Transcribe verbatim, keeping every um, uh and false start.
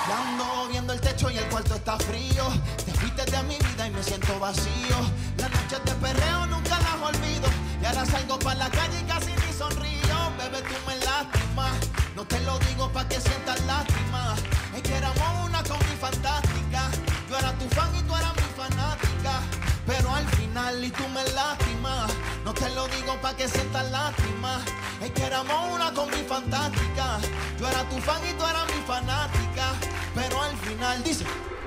Ya ando viendo el techo y el cuarto está frío. Te fuiste de mi vida y me siento vacío. Las noches de perreo nunca las olvido. Y ahora salgo pa' la calle y casi ni sonrío. Bebé, tú me lastimas. No te lo digo pa' que sientas lástima. Es que éramos una combi fantástica. Yo era tu fan y tú eras mi fanática. Pero al final y tú me lastimas. No te lo digo pa' que sientas lástima. Es que éramos una combi fantástica. Yo era tu fan y tú eras mi fanática. Pero al final dice